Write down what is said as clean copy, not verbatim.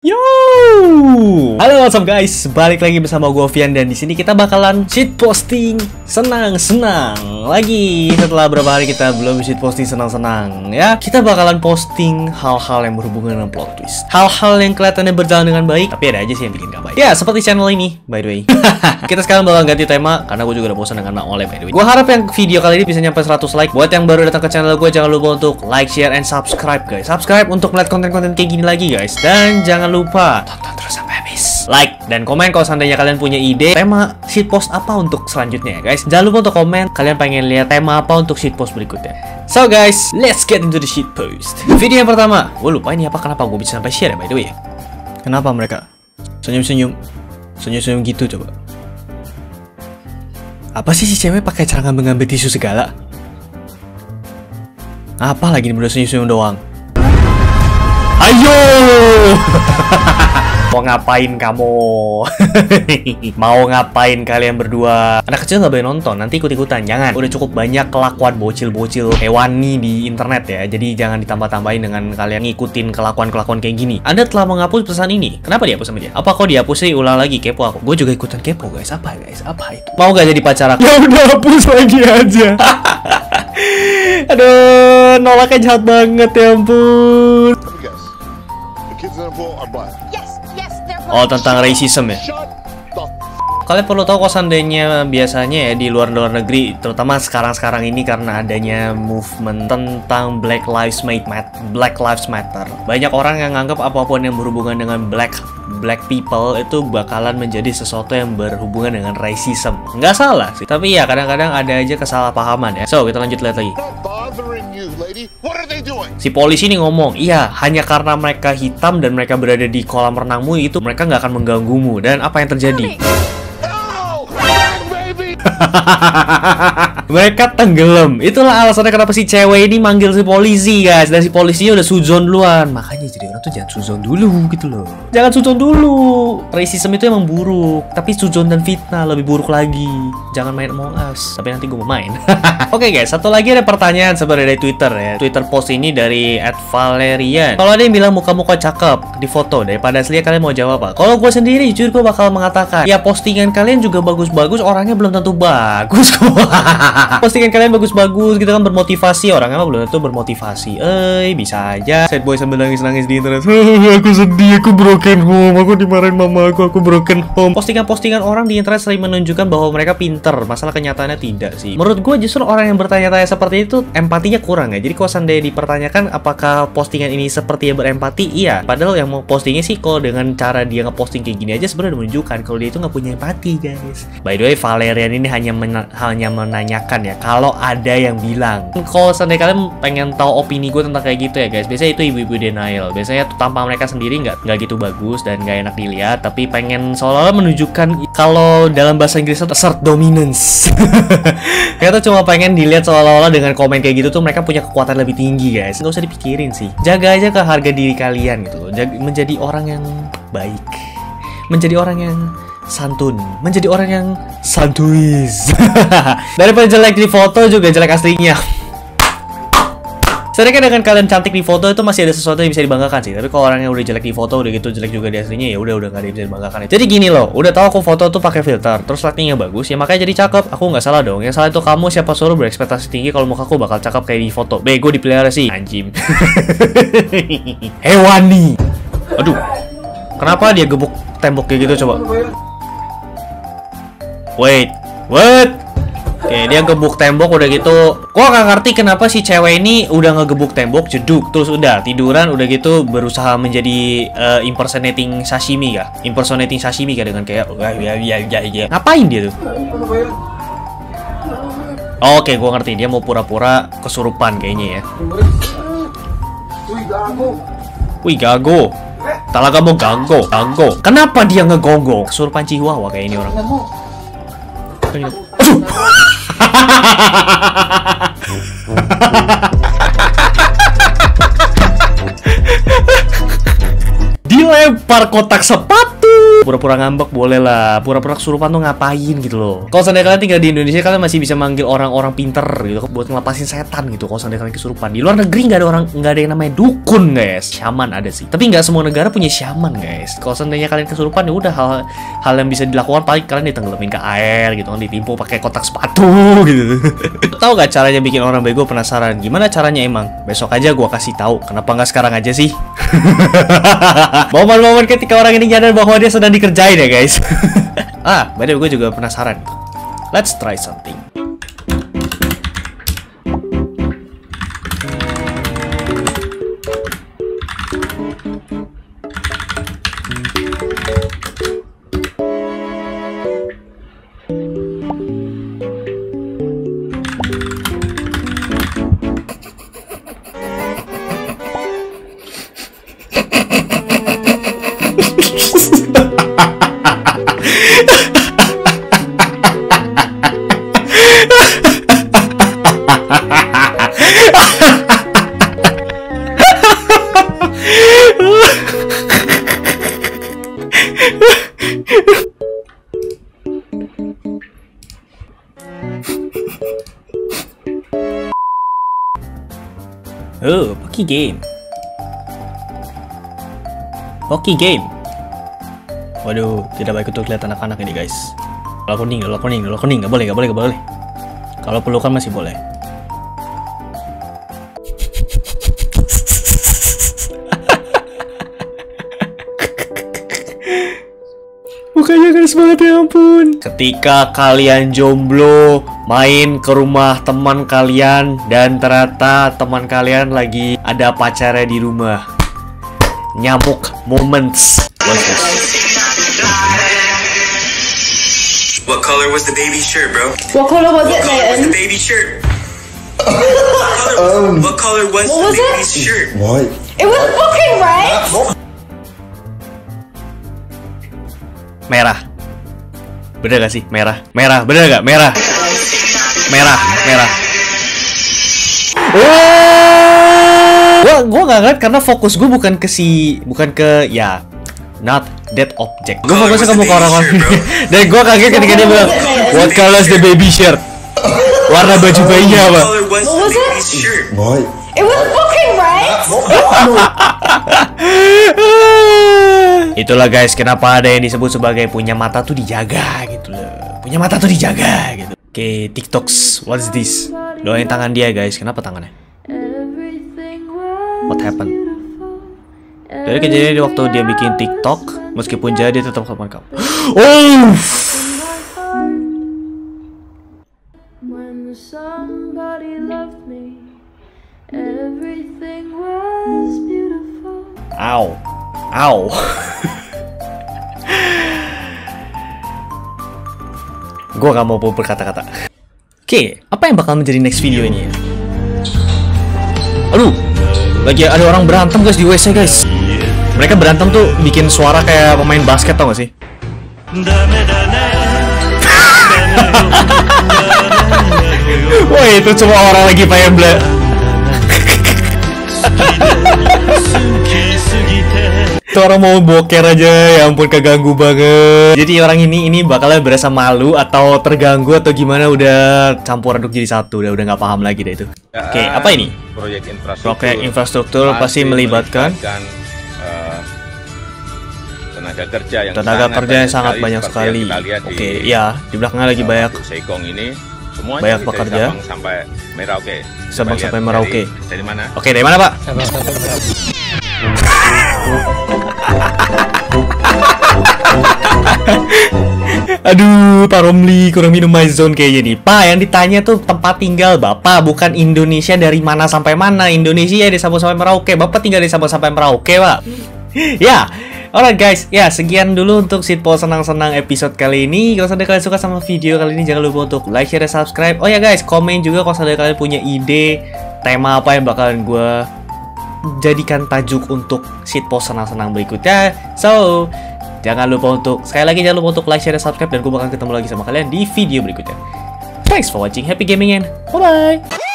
Yo, halo what's up guys, balik lagi bersama gue Vian dan di sini kita bakalan shit posting senang-senang lagi setelah beberapa hari kita belum shit posting senang-senang ya. Kita bakalan posting hal-hal yang berhubungan dengan plot twist, hal-hal yang kelihatannya berjalan dengan baik tapi ada aja sih yang bikin gak baik. Ya seperti channel ini by the way. Kita sekarang bakal ganti tema karena gue juga udah bosan dengan Mak Oleh by the way. Gue harap yang video kali ini bisa nyampe 100 like. Buat yang baru datang ke channel gue jangan lupa untuk like, share, and subscribe guys. Subscribe untuk melihat konten-konten kayak gini lagi guys. Dan jangan lupa tonton terus sampai habis. Like dan komen kalau seandainya kalian punya ide tema shitpost apa untuk selanjutnya ya guys. Jangan lupa untuk komen kalian pengen lihat tema apa untuk shitpost berikutnya. So guys, let's get into the shitpost. Video yang pertama, gue lupa ini apa, kenapa gue bisa sampai share ya by the way ya. Kenapa mereka senyum-senyum gitu coba. Apa sih si cewek pakai cara ngambil tisu segala? Apa lagi ini udah senyum-senyum doang? Ayo! Mau ngapain kamu? Mau ngapain kalian berdua? Anak kecil nggak boleh nonton, nanti ikut-ikutan. Jangan. Udah cukup banyak kelakuan bocil-bocil hewani di internet ya. Jadi jangan ditambah-tambahin dengan kalian ngikutin kelakuan-kelakuan kayak gini. Anda telah menghapus pesan ini. Kenapa dihapus sama dia? Apa kok dihapus sih? Ulang lagi, kepo aku. Gue juga ikutan kepo guys. Apa guys? Apa itu? Mau gak jadi pacar aku? Ya udah hapus lagi aja. Aduh, nolaknya jahat banget ya ampun. Oh, tentang racism ya. Kalian perlu tahu kok seandainya biasanya ya di luar negeri, terutama sekarang ini karena adanya movement tentang Black Lives Matter. Banyak orang yang nganggap apapun yang berhubungan dengan black people itu bakalan menjadi sesuatu yang berhubungan dengan racism. Nggak salah sih, tapi ya kadang-kadang ada aja kesalahpahaman ya. So, kita lanjut lihat lagi. Si polisi ini ngomong, iya, hanya karena mereka hitam dan mereka berada di kolam renangmu itu mereka nggak akan mengganggumu. Dan apa yang terjadi? Mereka tenggelam. Itulah alasannya kenapa si cewek ini manggil si polisi guys. Dan si polisinya udah suzon duluan. Makanya jadi orang tuh jangan suzon dulu gitu loh. Jangan suzon dulu. Racism itu emang buruk, tapi suzon dan fitnah lebih buruk lagi. Jangan main Among Us. Tapi nanti gue mau main. Oke guys, satu lagi ada pertanyaan sebenarnya dari Twitter ya. Twitter post ini dari @valerian. Kalau ada yang bilang muka-muka cakep di foto daripada aslinya, kalian mau jawab apa? Kalau gue sendiri jujur gue bakal mengatakan, ya postingan kalian juga bagus-bagus, orangnya belum tentu bagus kok. Postingan kalian bagus-bagus gitu kan, bermotivasi, orangnya mah belum tentu bermotivasi. Bisa aja sad boy sambil nangis-nangis di internet. Aku sedih, aku broken home, aku dimarahin mama aku broken home. Postingan-postingan orang di internet sering menunjukkan bahwa mereka pinter, masalah kenyataannya tidak sih. Menurut gue justru orang yang bertanya-tanya seperti itu empatinya kurang ya. Jadi kalau seandainya dipertanyakan apakah postingan ini sepertinya berempati, iya. Padahal yang mau postingnya sih kalau dengan cara dia ngeposting kayak gini aja sebenarnya menunjukkan kalau dia itu nggak punya empati guys. By the way, Valerian ini hanya menanyakan ya, kalau ada yang bilang. Kalau seandainya kalian pengen tahu opini gue tentang kayak gitu ya guys, biasanya itu ibu-ibu denial. Biasanya tuh tampang mereka sendiri nggak gitu bagus dan nggak enak dilihat, tapi pengen seolah-olah menunjukkan kalau dalam bahasa Inggris itu assert dominance. Mereka tuh cuma pengen dilihat seolah-olah dengan komen kayak gitu tuh mereka punya kekuatan lebih tinggi guys. Nggak usah dipikirin sih. Jaga aja ke harga diri kalian gitu loh. Menjadi orang yang baik, menjadi orang yang santun, menjadi orang yang santuis. Daripada jelek di foto juga jelek aslinya. Sedangkan dengan kalian cantik di foto itu masih ada sesuatu yang bisa dibanggakan sih. Tapi kalau orang yang udah jelek di foto udah gitu jelek juga di aslinya, ya udah nggak ada yang bisa dibanggakan. Jadi gini loh, udah tahu aku foto tuh pakai filter, terus lightingnya bagus, ya makanya jadi cakep. Aku nggak salah dong. Yang salah itu kamu, siapa suruh berekspektasi tinggi kalau mukaku bakal cakep kayak di foto. Bego dipelihara sih, anjing. Hewani. Aduh, kenapa dia gebuk tembok kayak gitu coba? Wait. Oke, dia gebuk tembok udah gitu. Gua nggak ngerti kenapa si cewek ini udah ngegebuk tembok, jeduk, terus udah tiduran, udah gitu berusaha menjadi impersonating sashimi kah? Impersonating sashimi kah dengan kayak ya. Ngapain dia tuh? Oke, gua ngerti, dia mau pura-pura kesurupan kayaknya ya. Wih, gago. Talaga mau ganggo. Kenapa dia ngegonggong? Kesurupan Chihuahua kayak ini orang. Dilempar kotak sepatu. Pura-pura ngambek boleh lah, pura-pura kesurupan tuh ngapain gitu loh. Kalau seandainya kalian tinggal di Indonesia, kalian masih bisa manggil orang-orang pinter gitu buat ngelapasin setan gitu. Kalau seandainya kalian kesurupan, di luar negeri nggak ada yang namanya dukun guys. Shaman ada sih, tapi nggak semua negara punya shaman guys. Kalau seandainya kalian kesurupan, ya udah hal yang bisa dilakukan paling kalian ditenggelamin ke air gitu kan, ditimpu pakai kotak sepatu gitu. Tahu gak caranya bikin orang bego? Penasaran gimana caranya emang? Besok aja gua kasih tahu. Kenapa nggak sekarang aja sih? Momen-momen ketika orang ini nyadar bahwa dia sedang dikerjain ya guys. By the way, gue juga penasaran. Let's try something. Oh, Pocky Game. Pocky Game. Waduh, tidak baik untuk lihat anak-anak ini guys. Kalau kuning, nggak boleh. Kalau pelukan masih boleh. Mukanya keras banget ya ampun. Ketika kalian jomblo, main ke rumah teman kalian dan ternyata teman kalian lagi ada pacarnya di rumah. Nyamuk moments. What's this? What color was the baby shirt, bro? What color was it, What color was Nathan? the baby shirt? What color was What was the it? baby's shirt? What? It was fucking red! Merah. Bener gak sih? Merah. Bener gak? Merah. Gua gak ngeliat karena fokus gue bukan ke ya, not that object. Gue fokusnya ke muka orang-orang. Dan gue kaget ketika dia bilang, what color is the baby shirt? Warna baju bayinya apa? What color was What was the it? baby's shirt? What? It was fucking red! Itulah guys, kenapa ada yang disebut sebagai punya mata tuh dijaga gitu loh. Punya mata tuh dijaga gitu. Oke, TikToks, what's this? Doain tangan dia guys, kenapa tangannya? What happened? Dari kejadian waktu dia bikin TikTok, meskipun jadi dia tetap teman kamu. Oh! Ow. Gue gak mau berkata-kata. Oke, apa yang bakal menjadi next video ini ya? Aduh, lagi ada orang berantem guys di WC guys. Mereka berantem tuh bikin suara kayak pemain basket, tau gak sih? Wah, itu cuma orang lagi pengen itu orang mau boker aja, ya ampun keganggu banget. Jadi orang ini bakalan berasa malu atau terganggu atau gimana, udah campur aduk jadi satu, udah nggak paham lagi deh itu. Oke, apa ini? Proyek infrastruktur pasti melibatkan tenaga kerja yang sangat banyak sekali. Oke, ya di belakangnya lagi banyak banyak pekerja. Sabang sampai Merauke. Dari mana? Oke, dari mana Pak? Aduh, Pak Romli kurang minum Maison kayaknya nih. Pak, yang ditanya tuh tempat tinggal Bapak, bukan Indonesia dari mana sampai mana. Indonesia ya dari Sabang sampai Merauke. Bapak tinggal di Sabang sampai Merauke, Pak. Ya, alright guys. Ya, sekian dulu untuk Sitpol senang-senang episode kali ini. Kalau kalian suka sama video kali ini, jangan lupa untuk like, share, dan subscribe. Oh ya guys, komen juga kalau kalian punya ide tema apa yang bakalan gue jadikan tajuk untuk Sitpol senang-senang berikutnya. So, jangan lupa untuk, sekali lagi jangan lupa untuk like, share, dan subscribe. Dan gue bakal ketemu lagi sama kalian di video berikutnya. Thanks for watching, happy gaming and bye-bye.